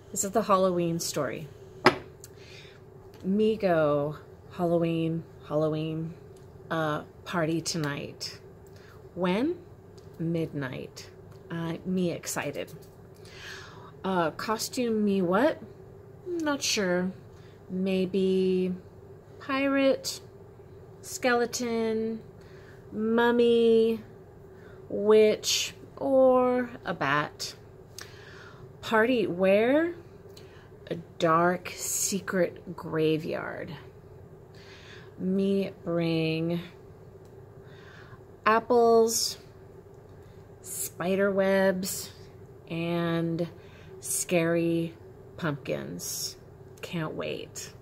This is the Halloween story. Me go Halloween, party tonight. When? Midnight. Me excited. Costume me what? Not sure. Maybe pirate, skeleton, mummy, witch, or a bat. Party where? A dark, secret graveyard. Me bring apples, spider webs, and scary pumpkins. Can't wait.